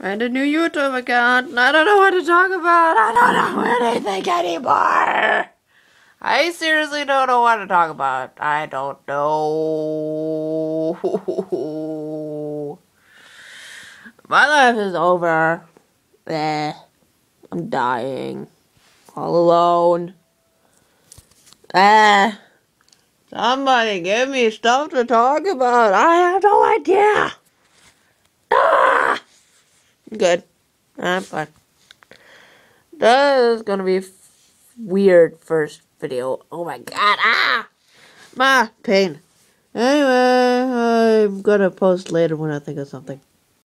And a new YouTube account. I don't know what to talk about. I don't know anything anymore. I seriously don't know what to talk about. I don't know. My life is over. I'm dying. All alone. Somebody give me stuff to talk about. I have no idea. Good. I'm fine. That is gonna be weird first video. Oh my god. My pain. Anyway, I'm gonna post later when I think of something.